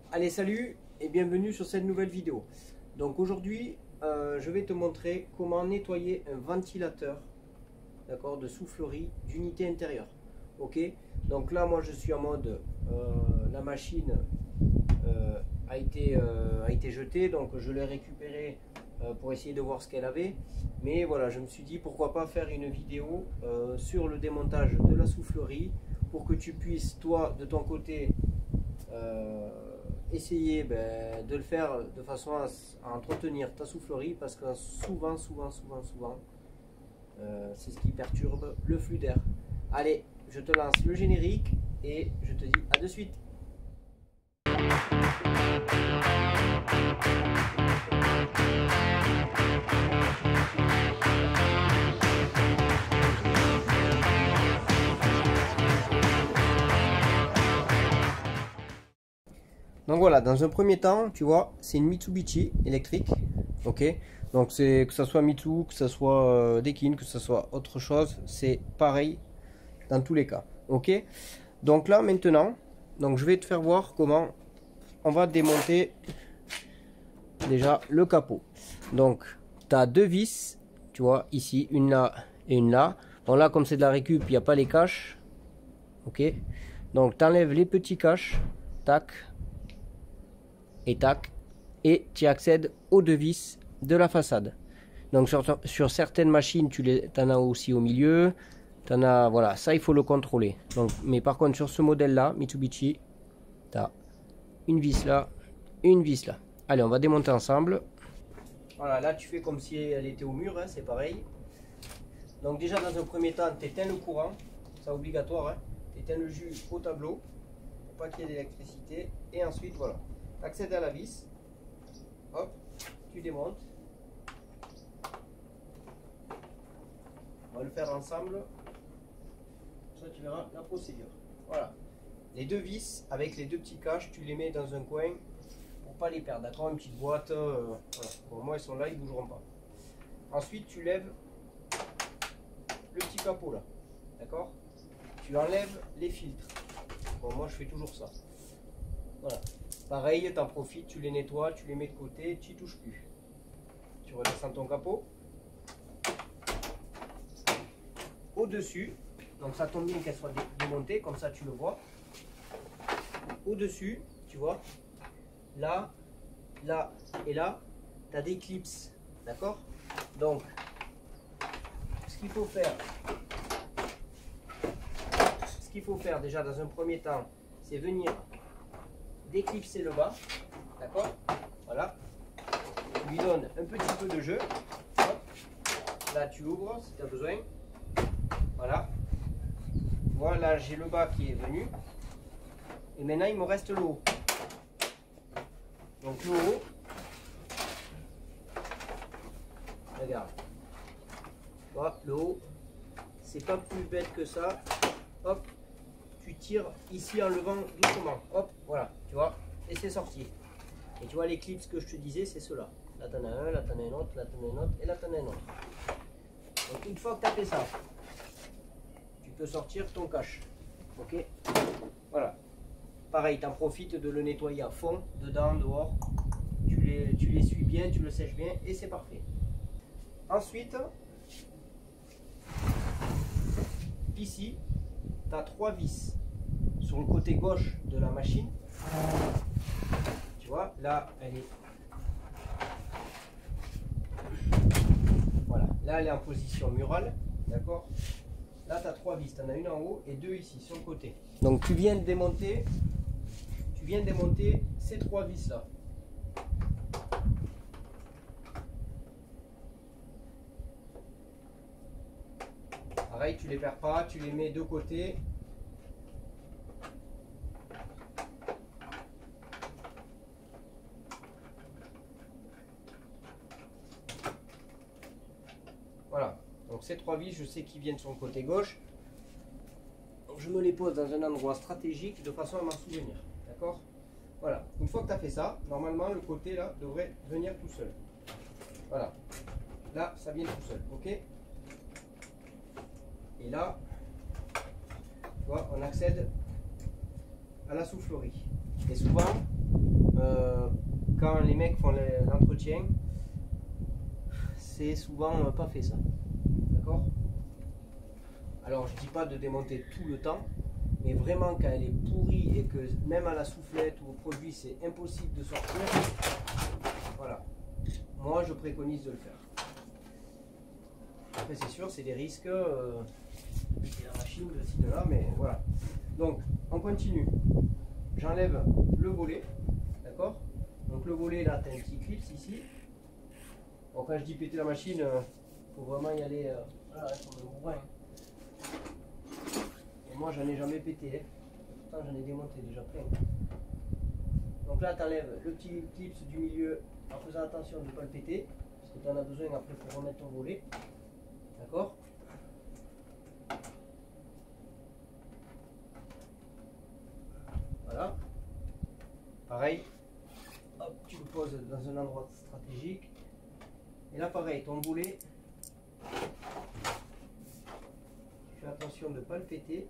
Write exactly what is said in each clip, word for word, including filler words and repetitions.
Allez, salut et bienvenue sur cette nouvelle vidéo. Donc aujourd'hui, euh, je vais te montrer comment nettoyer un ventilateur, d'accord, de soufflerie d'unité intérieure. Ok, donc là, moi, je suis en mode, euh, la machine euh, a été euh, a été jetée, donc je l'ai récupérée euh, pour essayer de voir ce qu'elle avait. Mais voilà, je me suis dit pourquoi pas faire une vidéo euh, sur le démontage de la soufflerie pour que tu puisses, toi, de ton côté, euh, essayer ben, de le faire de façon à, à entretenir ta soufflerie, parce que souvent, souvent, souvent, souvent, euh, c'est ce qui perturbe le flux d'air. Allez, je te lance le générique et je te dis à de suite. Donc voilà, dans un premier temps, tu vois, c'est une Mitsubishi électrique, ok. Donc c'est que ça soit Mitsu, que ça soit euh, Dekin, que ça soit autre chose, c'est pareil dans tous les cas, ok. Donc là maintenant, donc je vais te faire voir comment on va démonter déjà le capot. Donc tu as deux vis, tu vois, ici, une là et une là. Bon là, comme c'est de la récup, il n'y a pas les caches, ok. Donc tu enlèves les petits caches, tac. Et tac, et tu accèdes aux deux vis de la façade. Donc sur, sur certaines machines, tu les, en as aussi au milieu, tu en as, voilà, ça il faut le contrôler. Donc, mais par contre sur ce modèle là, Mitsubishi, tu as une vis là, une vis là. Allez, on va démonter ensemble. Voilà, là tu fais comme si elle était au mur, hein, c'est pareil. Donc déjà dans un premier temps, tu éteins le courant, c'est obligatoire, hein. Tu éteins le jus au tableau, pour pas qu'il y ait d'électricité, et ensuite voilà. Accède à la vis, hop, tu démontes. On va le faire ensemble, ça tu verras la procédure. Voilà, les deux vis avec les deux petits caches, tu les mets dans un coin pour pas les perdre, d'accord, une petite boîte, euh, voilà. Bon, moi ils sont là, ils bougeront pas. Ensuite tu lèves le petit capot là, d'accord, tu enlèves les filtres. Bon, moi je fais toujours ça, voilà. Pareil, tu en profites, tu les nettoies, tu les mets de côté, tu n'y touches plus. Tu redescends ton capot. Au-dessus, donc ça tombe bien qu'elle soit démontée, comme ça tu le vois. Au-dessus, tu vois, là, là et là, tu as des clips, d'accord? Donc, ce qu'il faut faire, ce qu'il faut faire déjà dans un premier temps, c'est venir déclipser le bas, d'accord, voilà, tu lui donnes un petit peu de jeu, hop. Là tu ouvres si tu as besoin, voilà, voilà, j'ai le bas qui est venu, et maintenant il me reste le haut. Donc le haut, regarde, voilà, le haut, c'est pas plus bête que ça, hop, tu tires ici en levant doucement, hop, voilà, tu vois, et c'est sorti. Et tu vois les clips que je te disais, c'est ceux-là. Là t'en as un, là t'en as un autre, là t'en as un autre, et là t'en as un autre. Donc une fois que tu as fait ça, tu peux sortir ton cache, ok. Voilà, pareil, t'en profites de le nettoyer à fond, dedans, dehors, tu les, tu les suis bien, tu le sèches bien, et c'est parfait. Ensuite, ici, tu as trois vis sur le côté gauche de la machine. Tu vois, là, elle est... Voilà, là, elle est en position murale. D'accord? Là, tu as trois vis. Tu en as une en haut et deux ici, sur le côté. Donc, tu viens de démonter, tu viens de démonter ces trois vis-là. Pareil, tu les perds pas, tu les mets de côté. Voilà, donc ces trois vis, je sais qu'ils viennent sur le côté gauche. Donc je me les pose dans un endroit stratégique de façon à m'en souvenir. D'accord? Voilà, une fois que tu as fait ça, normalement le côté là devrait venir tout seul. Voilà, là ça vient tout seul, ok? Et là, tu vois, on accède à la soufflerie. Et souvent, quand les mecs font l'entretien, c'est souvent pas fait ça. D'accord? Alors je dis pas de démonter tout le temps, mais vraiment quand elle est pourrie et que même à la soufflette ou au produit c'est impossible de sortir, voilà, moi je préconise de le faire. Après c'est sûr, c'est des risques, euh, c'est la machine de ci, de là, mais voilà. Donc on continue, j'enlève le volet, d'accord? Donc le volet là, tu as un petit clip ici. Bon, quand je dis péter la machine, il euh, faut vraiment y aller, euh, voilà, comme un bourrin. Et moi j'en ai jamais pété, hein. Pourtant j'en ai démonté déjà plein. Donc là tu enlèves le petit clip du milieu en faisant attention de ne pas le péter, parce que tu en as besoin après pour remettre ton volet. D'accord? Voilà. Pareil, hop, tu le poses dans un endroit stratégique. Et là pareil, ton volet, fais attention de ne pas le péter.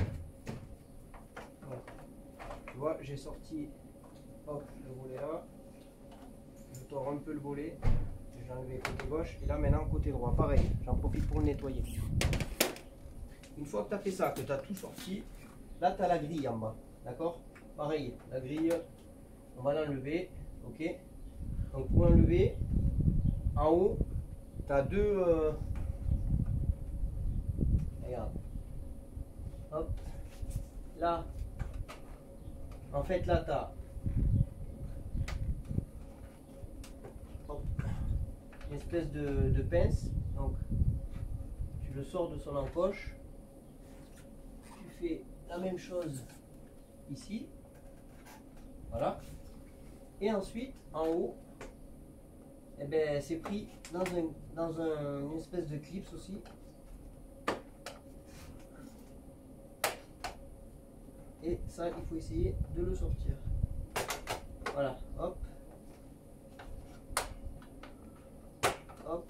Voilà. Tu vois, j'ai sorti hop, le volet là, je tords un peu le volet, j'ai enlevé côté gauche, et là maintenant côté droit, pareil, j'en profite pour le nettoyer. Une fois que tu as fait ça, que tu as tout sorti, là tu as la grille en bas, d'accord? Pareil, la grille, on va l'enlever, ok? Donc pour l'enlever, en haut, tu as deux... Euh, regarde. Hop. Là, en fait là tu as une espèce de, de pince, donc tu le sors de son encoche, tu fais la même chose ici, voilà, et ensuite en haut, eh ben, c'est pris dans, un, dans un, une espèce de clips aussi, et ça il faut essayer de le sortir, voilà, hop. Hop.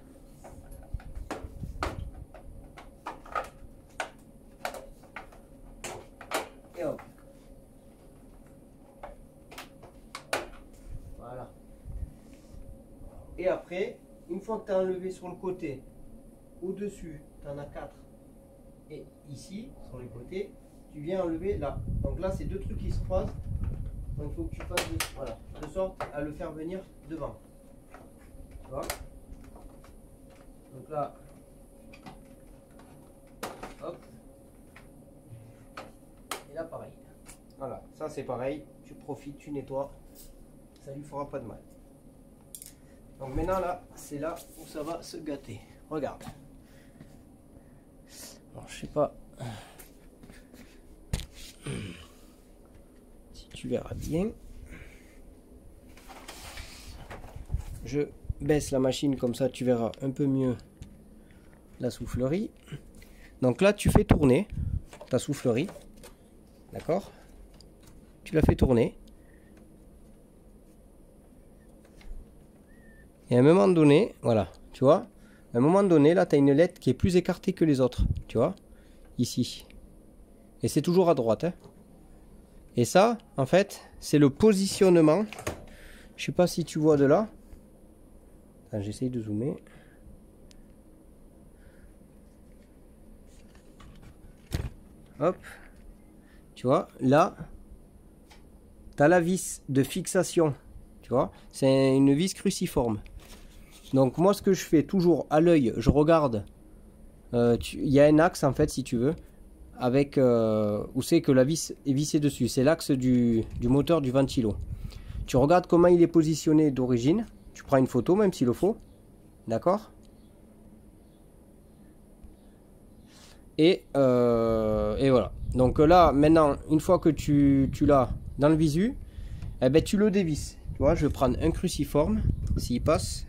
Et hop. Voilà. Et après, une fois que tu as enlevé sur le côté, au-dessus, tu en as quatre. Et ici, sur les côtés, tu viens enlever là. Donc là, c'est deux trucs qui se croisent. Donc il faut que tu fasses de, voilà, de sorte à le faire venir devant. Tu vois? Donc là, hop, et là pareil. Voilà, ça c'est pareil, tu profites, tu nettoies, ça lui fera pas de mal. Donc maintenant là, c'est là où ça va se gâter. Regarde. Alors je sais pas si tu verras bien. Je baisse la machine comme ça, tu verras un peu mieux la soufflerie. Donc là, tu fais tourner ta soufflerie, d'accord? Tu la fais tourner. Et à un moment donné, voilà, tu vois, à un moment donné, là, tu as une lettre qui est plus écartée que les autres, tu vois, ici. Et c'est toujours à droite, hein. Et ça, en fait, c'est le positionnement. Je sais pas si tu vois de là. J'essaye de zoomer. Hop. Tu vois, là, tu as la vis de fixation. Tu vois, c'est une vis cruciforme. Donc moi, ce que je fais toujours à l'œil, je regarde. Euh, il y a un axe, en fait, si tu veux, avec euh, où c'est que la vis est vissée dessus. C'est l'axe du, du moteur du ventilo. Tu regardes comment il est positionné d'origine. Tu prends une photo, même s'il le faut. D'accord? Et, euh, et voilà. Donc là, maintenant, une fois que tu, tu l'as dans le visu, eh ben, tu le dévisses. Tu vois, je vais prendre un cruciforme, s'il passe.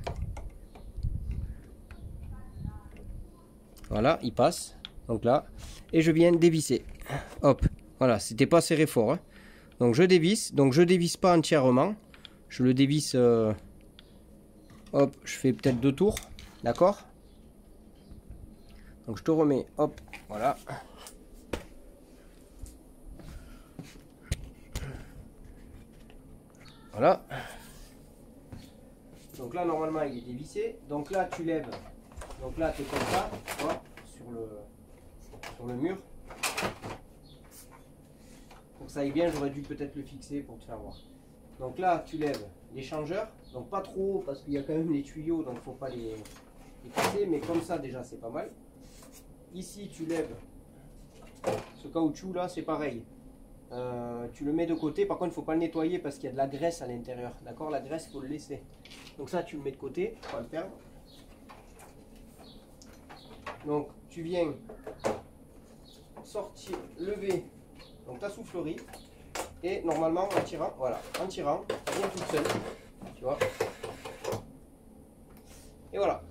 Voilà, il passe. Donc là, et je viens dévisser. Hop, voilà, c'était pas serré fort. Hein. Donc je dévisse. Donc je dévisse pas entièrement. Je le dévisse. Euh, hop, je fais peut-être deux tours. D'accord? Donc je te remets. Hop, voilà. Voilà. Donc là, normalement, il est dévissé. Donc là, tu lèves. Donc là, tu es comme ça, tu vois, sur le, sur le mur. Pour que ça aille bien, j'aurais dû peut-être le fixer pour te faire voir. Donc là, tu lèves l'échangeur. Donc pas trop haut parce qu'il y a quand même les tuyaux, donc il ne faut pas les, les casser. Mais comme ça, déjà, c'est pas mal. Ici, tu lèves ce caoutchouc là, c'est pareil. Euh, tu le mets de côté. Par contre, il ne faut pas le nettoyer parce qu'il y a de la graisse à l'intérieur. D'accord, la graisse, il faut le laisser. Donc ça, tu le mets de côté, il faut pas le perdre. Donc tu viens sortir, lever donc ta soufflerie et normalement en tirant, voilà, en tirant, ça vient toute seule, tu vois. Et voilà.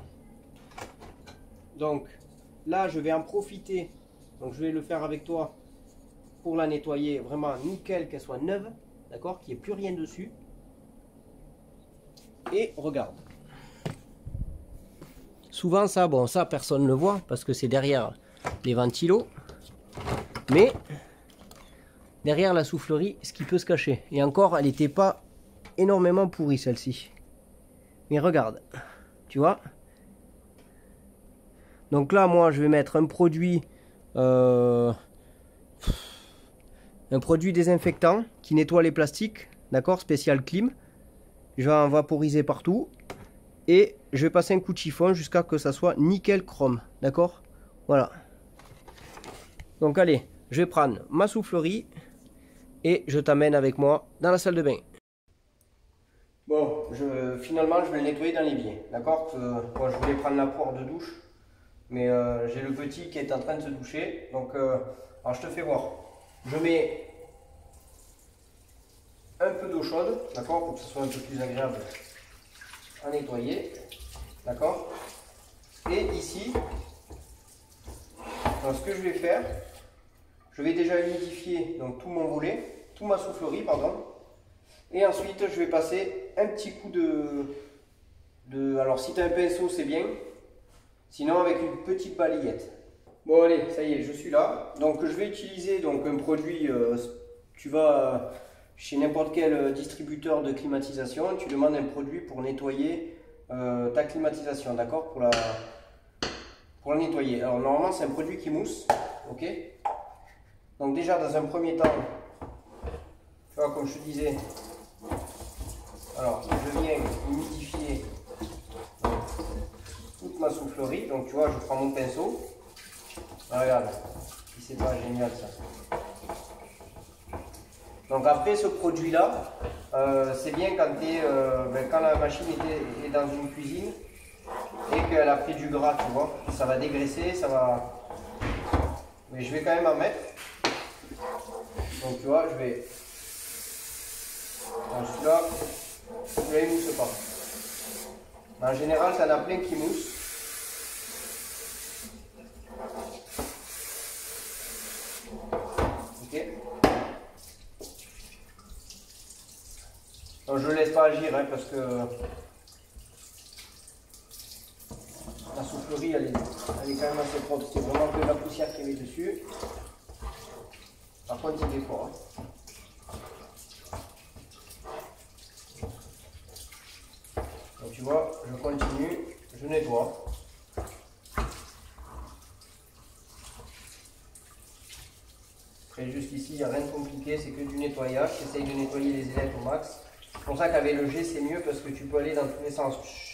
Donc là je vais en profiter, donc je vais le faire avec toi pour la nettoyer vraiment nickel, qu'elle soit neuve, d'accord, qu'il n'y ait plus rien dessus. Et regarde. Souvent ça, bon ça personne ne le voit parce que c'est derrière les ventilos. Mais derrière la soufflerie, ce qui peut se cacher. Et encore, elle n'était pas énormément pourrie celle-ci. Mais regarde, tu vois. Donc là, moi, je vais mettre un produit, euh, un produit désinfectant qui nettoie les plastiques, d'accord, spécial clim. Je vais en vaporiser partout et je vais passer un coup de chiffon jusqu'à ce que ça soit nickel chrome, d'accord. Voilà. Donc allez, je vais prendre ma soufflerie et je t'amène avec moi dans la salle de bain. Bon, je, finalement je vais le nettoyer dans l'évier, d'accord. Moi je voulais prendre la poire de douche, mais euh, j'ai le petit qui est en train de se doucher, donc euh, alors je te fais voir. Je mets un peu d'eau chaude, d'accord, pour que ce soit un peu plus agréable à nettoyer, d'accord. Et ici, donc, ce que je vais faire, je vais déjà humidifier donc tout mon volet, tout ma soufflerie, pardon. Et ensuite, je vais passer un petit coup de... de alors, si tu as un pinceau, c'est bien. Sinon, avec une petite balayette. Bon, allez, ça y est, je suis là. Donc, je vais utiliser donc, un produit. Euh, tu vas chez n'importe quel distributeur de climatisation. Tu demandes un produit pour nettoyer euh, ta climatisation, d'accord, pour la, pour la nettoyer. Alors, normalement, c'est un produit qui mousse. Ok. Donc déjà dans un premier temps, tu vois, comme je te disais, alors je viens humidifier toute ma soufflerie. Donc tu vois, je prends mon pinceau. Ah, regarde, si c'est pas génial ça. Donc après ce produit là, euh, c'est bien quand, es, euh, ben, quand la machine est, est dans une cuisine et qu'elle a pris du gras, tu vois, ça va dégraisser, ça va. Mais je vais quand même en mettre. Donc tu vois, je vais. Celui-là, celui-là il mousse pas. En général, ça en a plein qui moussent. Ok. Donc je ne laisse pas agir hein, parce que la soufflerie elle est, elle est quand même assez propre. C'est vraiment que la poussière qui est dessus. Par contre, il est fort. Hein. Donc tu vois, je continue, je nettoie. Après jusqu'ici, il n'y a rien de compliqué, c'est que du nettoyage. J'essaye de nettoyer les ailettes au max. C'est pour ça qu'avec le jet c'est mieux parce que tu peux aller dans tous les sens.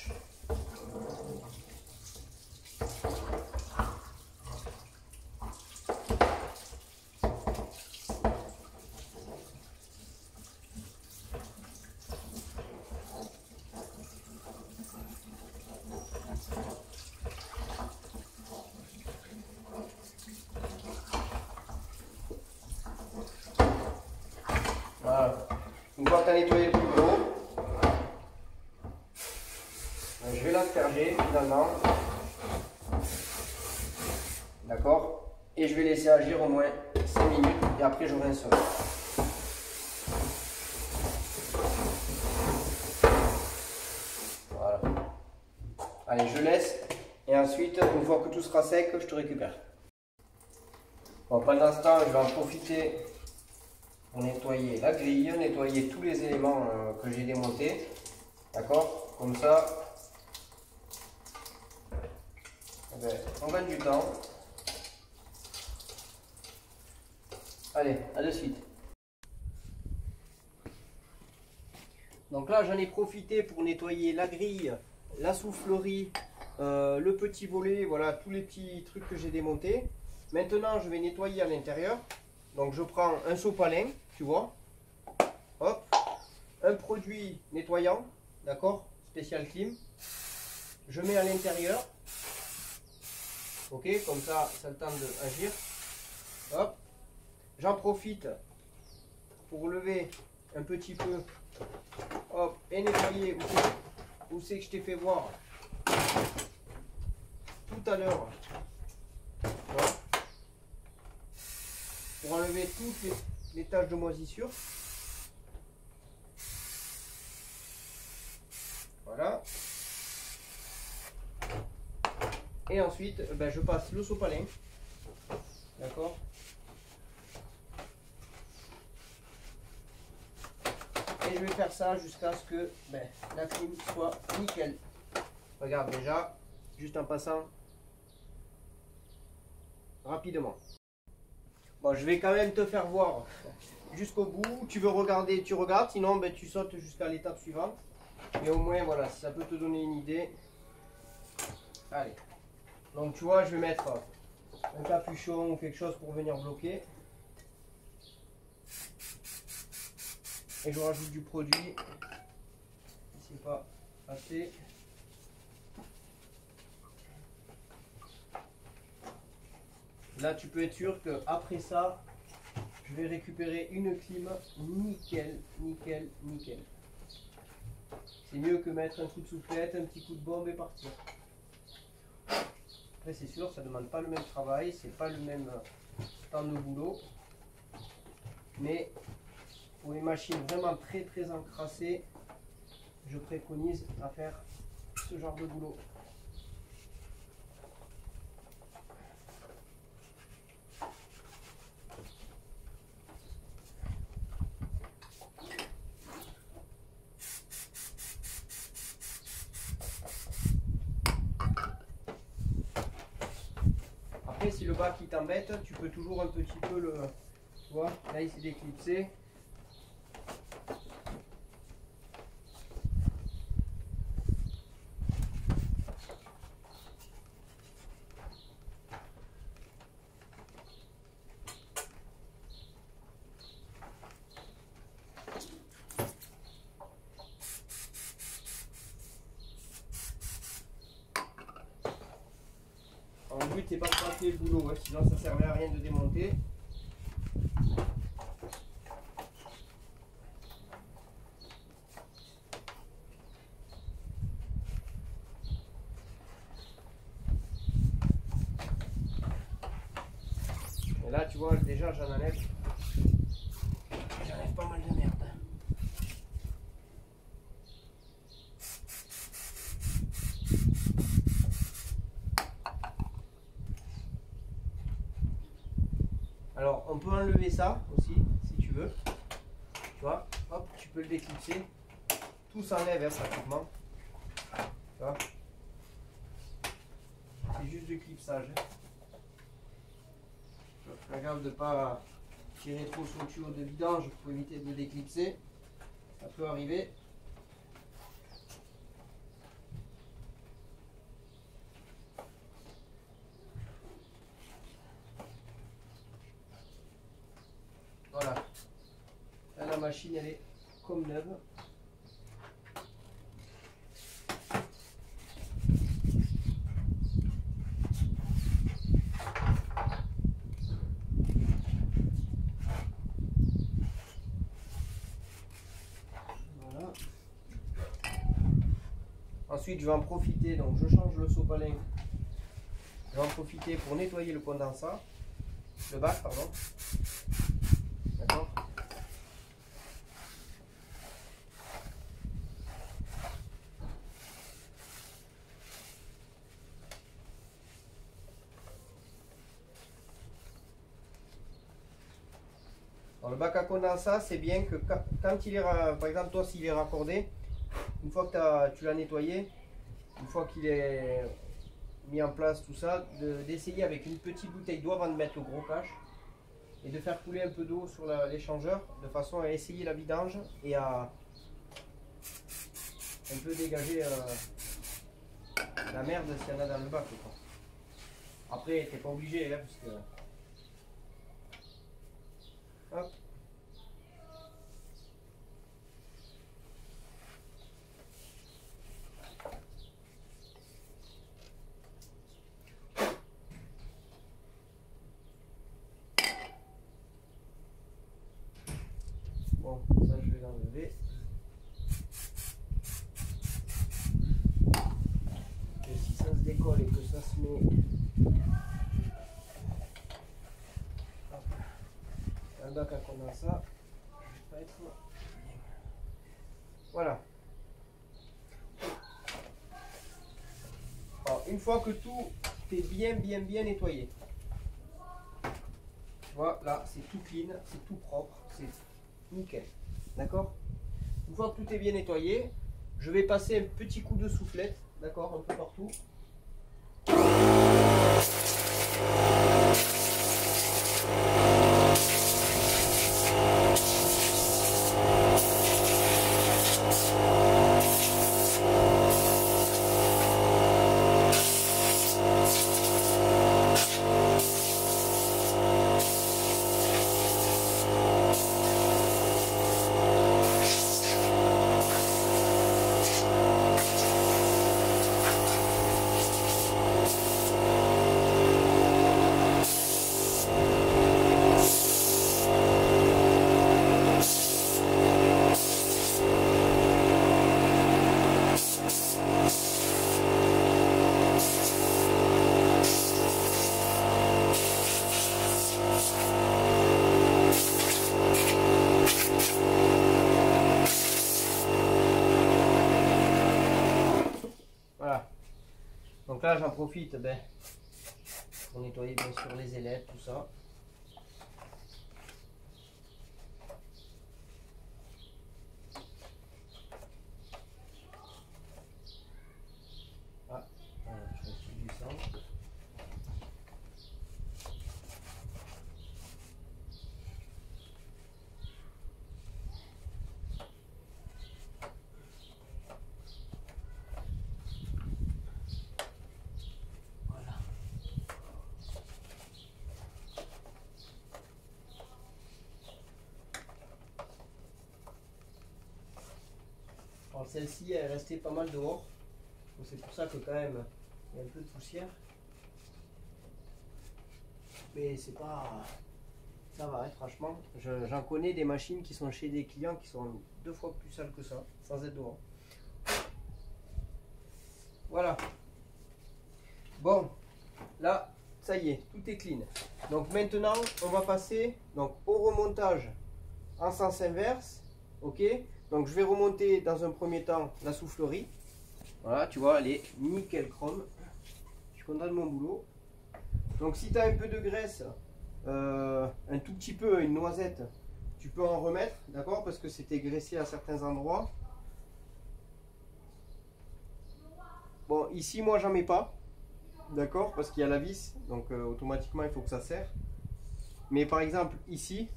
Voilà. Une fois que tu as nettoyé le plus gros, je vais l'asperger finalement. D'accord. Et je vais laisser agir au moins cinq minutes et après je rincerai. Voilà. Allez, je laisse. Et ensuite, une fois que tout sera sec, je te récupère. Bon, pendant ce temps, je vais en profiter pour nettoyer la grille, nettoyer tous les éléments euh, que j'ai démontés. D'accord? Comme ça, eh ben, on gagne du temps. Allez, à de suite. Donc là, j'en ai profité pour nettoyer la grille, la soufflerie, euh, le petit volet, voilà, tous les petits trucs que j'ai démontés. Maintenant, je vais nettoyer à l'intérieur. Donc je prends un sopalin, tu vois. Hop. Un produit nettoyant, d'accord, spécial clim. Je mets à l'intérieur. Ok, comme ça, ça a le temps d'agir. Hop. J'en profite pour lever un petit peu. Hop, et nettoyer où c'est, où c'est que je t'ai fait voir tout à l'heure. Voilà. Pour enlever toutes les, les taches de moisissure. Voilà. Et ensuite, ben, je passe le sopalin. D'accord. Et je vais faire ça jusqu'à ce que ben, la clim soit nickel. Regarde déjà, juste en passant rapidement. Bon, je vais quand même te faire voir jusqu'au bout. Tu veux regarder, tu regardes. Sinon, ben, tu sautes jusqu'à l'étape suivante. Mais au moins, voilà, si ça peut te donner une idée. Allez. Donc, tu vois, je vais mettre un capuchon ou quelque chose pour venir bloquer. Et je rajoute du produit. Si c'est pas assez. Là, tu peux être sûr qu'après ça, je vais récupérer une clim nickel, nickel, nickel. C'est mieux que mettre un coup de soufflette, un petit coup de bombe et partir. Après, c'est sûr, ça ne demande pas le même travail, c'est pas le même temps de boulot. Mais pour les machines vraiment très très encrassées, je préconise à faire ce genre de boulot. Après, si le bas qui t'embête, tu peux toujours un petit peu le... Tu vois, là il s'est déclipsé. Le but c'est pas de rater le boulot, hein, sinon ça servait à rien de démonter. Et là tu vois déjà j'en enlève. J'enlève pas mal de merde. Alors on peut enlever ça aussi si tu veux. Tu vois, hop, tu peux le déclipser. Tout s'enlève hein, pratiquement. Tu vois. C'est juste du clipsage. Regarde de ne pas tirer trop sur le tuyau de vidange pour éviter de le déclipser. Ça peut arriver. Voilà. Là, la machine, elle est comme neuve. Voilà. Ensuite, je vais en profiter. Donc, je change le sopalin. Je vais en profiter pour nettoyer le condensat. Le bac, pardon. D'accord. Alors, le bac à condensat, c'est bien que quand il est, par exemple, toi, s'il est raccordé, une fois que t'as, tu l'as nettoyé, une fois qu'il est mis en place tout ça, d'essayer avec une petite bouteille d'eau avant de mettre le gros cache et de faire couler un peu d'eau sur l'échangeur de façon à essayer la vidange et à un peu dégager euh, la merde s'il y en a dans le bac. Quoi. Après, t'es pas obligé, hein, parce que... Hop. Bon, ça je vais l'enlever. Et si ça se décolle et que ça se met... Hop. Un bac à condensat, je vais pas être... Voilà. Alors, une fois que tout est bien, bien, bien nettoyé, tu vois, là, c'est tout clean, c'est tout propre, c'est nickel. D'accord? Une fois que tout est bien nettoyé, je vais passer un petit coup de soufflette, d'accord, un peu partout. Voilà. Donc là, j'en profite ben, pour nettoyer bien sûr les ailettes, tout ça. Ah, voilà, je retire du sang. Celle-ci est restée pas mal dehors, c'est pour ça que quand même il y a un peu de poussière, mais c'est pas, ça va, hein, franchement, j'en connais des machines qui sont chez des clients qui sont deux fois plus sales que ça, sans être dehors. Voilà, bon, là ça y est, tout est clean. Donc maintenant on va passer donc au remontage en sens inverse, ok. Donc je vais remonter dans un premier temps la soufflerie. Voilà, tu vois, elle est nickel chrome. Je suis content de mon boulot. Donc si tu as un peu de graisse, euh, un tout petit peu, une noisette, tu peux en remettre, d'accord? Parce que c'était graissé à certains endroits. Bon, ici moi j'en mets pas, d'accord? Parce qu'il y a la vis, donc euh, automatiquement il faut que ça serre. Mais par exemple ici,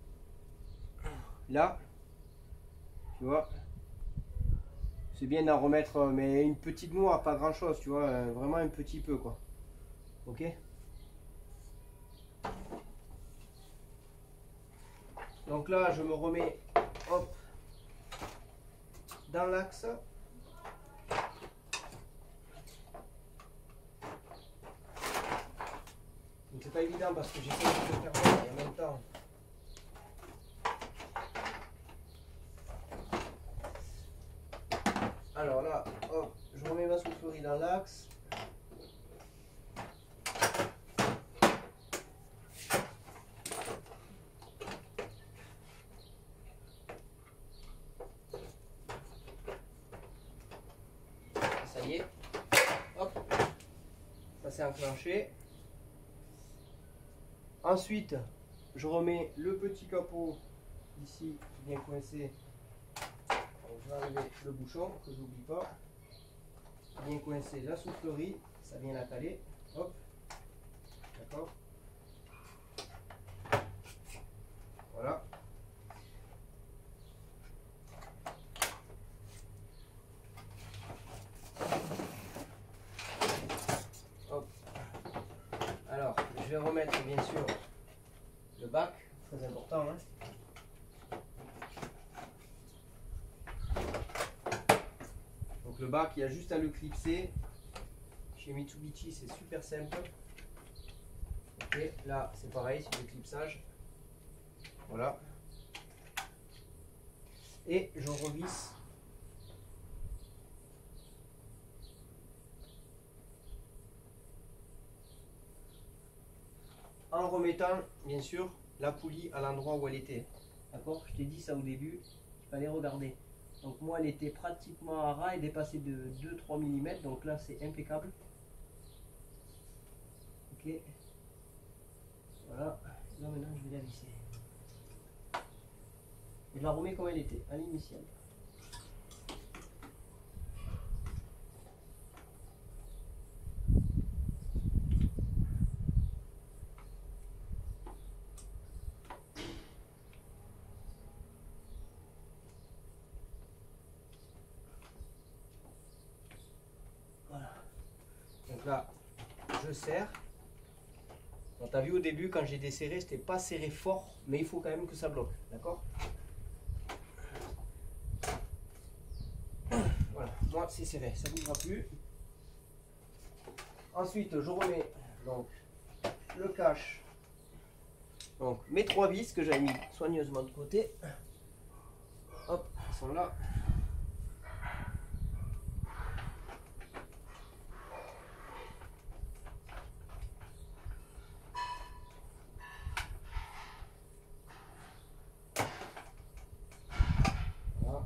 là, tu vois, c'est bien d'en remettre, mais une petite noix, pas grand chose, tu vois, vraiment un petit peu, quoi. Ok? Donc là, je me remets, hop, dans l'axe. C'est pas évident parce que j'essaie de le faire et en même temps. Alors là, hop, je remets ma soufflerie dans l'axe. Ça y est, hop, ça s'est enclenché. Ensuite, je remets le petit capot ici bien coincé. Donc, je vais enlever le bouchon, que j'oublie pas. Bien coincer la soufflerie, ça vient la caler. Hop, d'accord. Voilà. Hop. Alors, je vais remettre bien sûr le bac, très important. Hein. Donc le bac, il y a juste à le clipser. Chez Mitsubishi, c'est super simple. Ok, là c'est pareil, c'est du clipsage. Voilà. Et je revisse. En remettant, bien sûr, la poulie à l'endroit où elle était. D'accord? Je t'ai dit ça au début, il fallait regarder. Donc moi, elle était pratiquement à ras et dépassée de deux à trois millimètres. Donc là, c'est impeccable. Ok. Voilà. Là, maintenant, je vais la visser. Et je la remets comme elle était, à l'initiale. Voilà. Donc là, je serre. Tu as vu au début, quand j'ai desserré, c'était pas serré fort, mais il faut quand même que ça bloque. D'accord? Voilà, moi c'est serré, ça ne bougera plus. Ensuite, je remets donc le cache. Donc mes trois vis que j'avais mis soigneusement de côté. Hop, ils sont là. Voilà.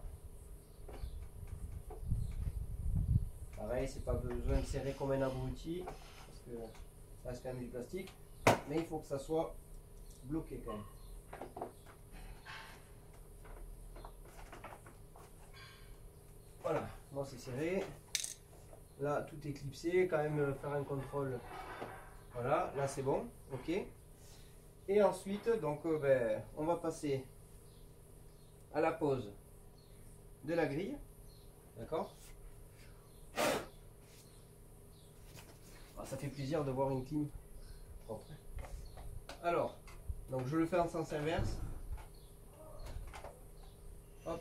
Pareil, c'est pas besoin de serrer comme un abruti parce que ça reste quand même du plastique, mais il faut que ça soit bloqué quand même. Voilà, moi c'est serré. Là tout est clipsé, quand même faire un contrôle. Voilà, là c'est bon, ok. Et ensuite, donc euh, ben, on va passer à la pose de la grille, d'accord. Ah, ça fait plaisir de voir une clim propre. Alors, donc je le fais en sens inverse. Hop.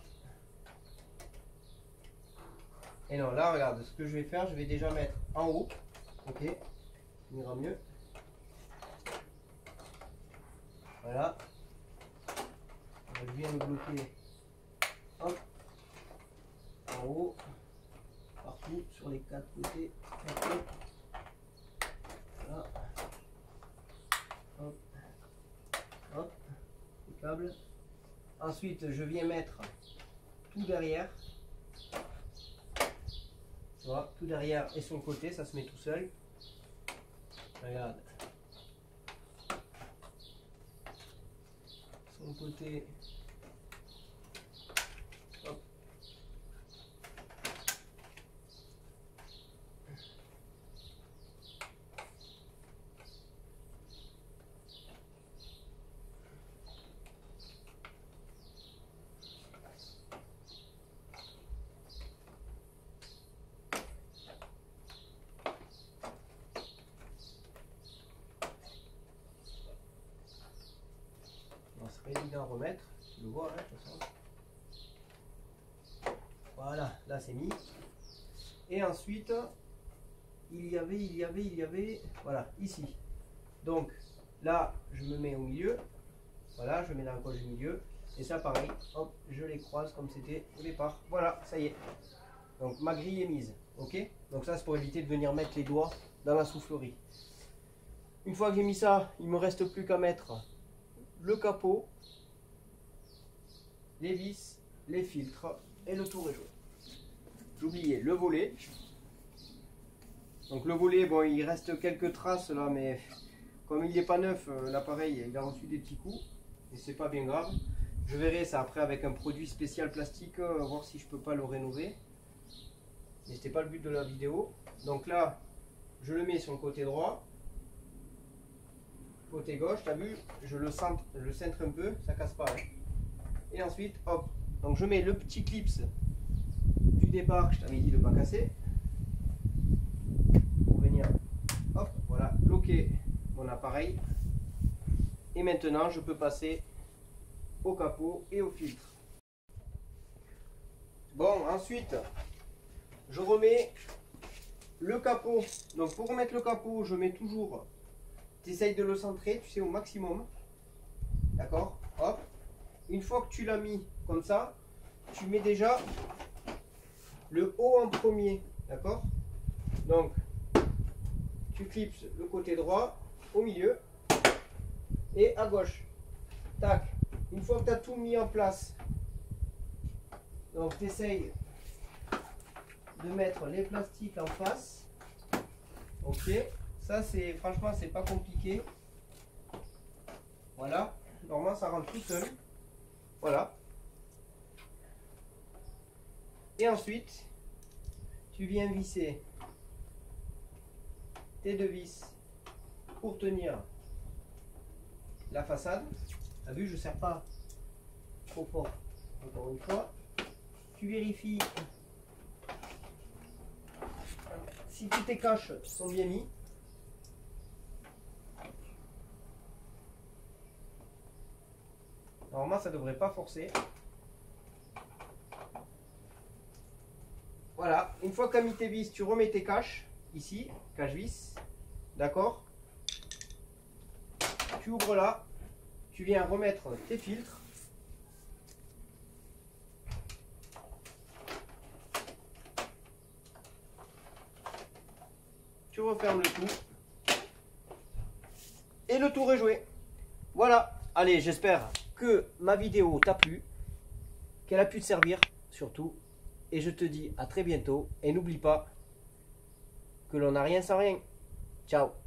Et non, là regarde, ce que je vais faire, je vais déjà mettre en haut, ok, ça ira mieux. Voilà. Je viens de bloquer, hop, en haut, partout, sur les quatre côtés. Okay. Voilà. Hop, hop, impeccable. Ensuite, je viens mettre tout derrière. Tu vois, tout derrière et son côté, ça se met tout seul. Regarde. Son côté. Hop. C'est pas évident à remettre, tu le vois, hein, de toute façon. Voilà, là c'est mis. Et ensuite, il y avait, il y avait, il y avait, voilà, ici. Donc là, je me mets au milieu. Voilà, je mets la coche du milieu. Et ça, pareil, hop, je les croise comme c'était au départ. Voilà, ça y est. Donc ma grille est mise, ok. Donc ça, c'est pour éviter de venir mettre les doigts dans la soufflerie. Une fois que j'ai mis ça, il me reste plus qu'à mettre le capot, les vis, les filtres et le tour est joué. J'oubliais le volet. Donc le volet, bon, il reste quelques traces là, mais comme il n'est pas neuf, l'appareil il a reçu des petits coups et c'est pas bien grave. Je verrai ça après avec un produit spécial plastique, euh, voir si je peux pas le rénover. Mais c'était pas le but de la vidéo. Donc là, je le mets sur le côté droit. Côté gauche, tu as vu, je le centre, je le centre un peu, ça casse pas. Hein. Et ensuite, hop. Donc je mets le petit clips du départ que je t'avais dit de ne pas casser. Pour venir, hop, voilà, bloquer mon appareil. Et maintenant, je peux passer au capot et au filtre. Bon, ensuite, je remets le capot. Donc pour remettre le capot, je mets toujours, tu essayes de le centrer, tu sais, au maximum. D'accord? Hop. Une fois que tu l'as mis comme ça, tu mets déjà le haut en premier. D'accord? Donc, tu clipses le côté droit, au milieu et à gauche. Tac. Une fois que tu as tout mis en place, donc tu essayes de mettre les plastiques en face. Ok. Ça, c'est franchement, c'est pas compliqué. Voilà. Normalement, ça rentre tout seul. Voilà. Et ensuite, tu viens visser tes deux vis pour tenir la façade. Tu as vu, je ne serre pas trop fort. Encore une fois. Tu vérifies si tous tes caches sont bien mis. Normalement, ça ne devrait pas forcer. Voilà. Une fois que tu as mis tes vis, tu remets tes caches. Ici, cache vis. D'accord? Tu ouvres là. Tu viens remettre tes filtres. Tu refermes le tout. Et le tour est joué. Voilà. Allez, j'espère que ma vidéo t'a plu, qu'elle a pu te servir surtout. Et je te dis à très bientôt. Et n'oublie pas que l'on n'a rien sans rien. Ciao.